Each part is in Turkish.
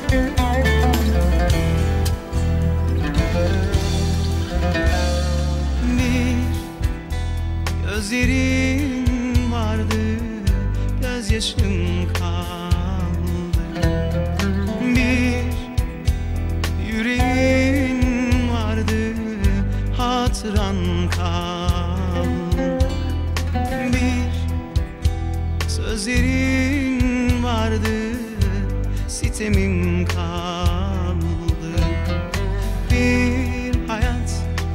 Gözlerin vardı, gözyaşım kaldı. Bir yüreğin vardı, hatıran kaldı. Bir sözlerin vardı, sitemim kaldı. Bir hayat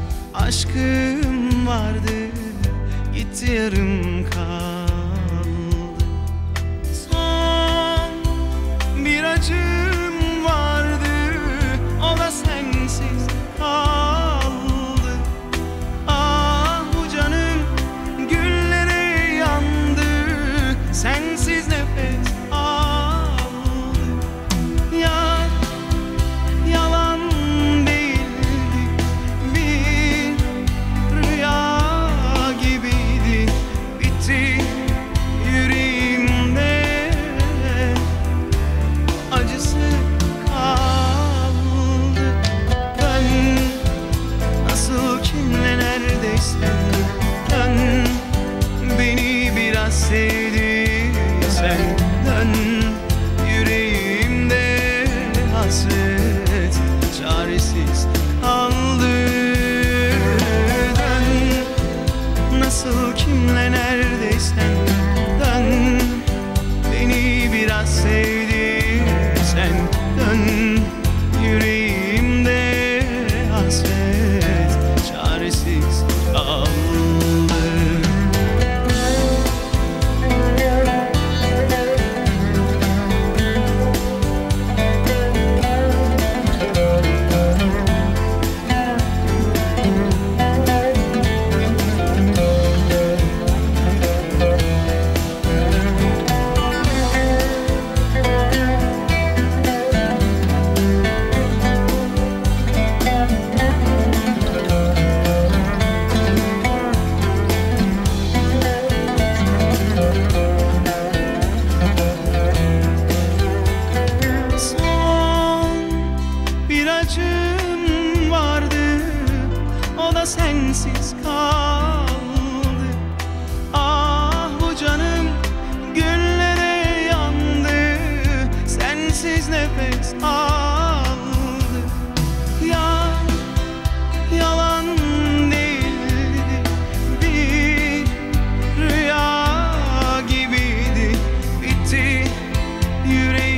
aşkım vardı, gitti yarım kaldı. Son bir acım vardı, o da sensiz kaldı. Ah bu canım güllere yandı, sensiz nefes aldı. Ya yalan değildi, bir rüya gibiydi, bitti yüreğimde, acısı kaldı. Ben nasıl kimle neredeysen dön, beni biraz sevdiysen dön, yüreğimde hasret çaresiz kaldı. Dön, nasıl kimle neredeysen dön, beni biraz sevdiysen dön, yüreğimde hasret çaresiz kaldı. Acım vardı, o da sensiz kaldı. Ah bu canım güllere yandı, sensiz nefes aldı. Ya yalan değildi, bir rüya gibiydi, bitti yüreğim.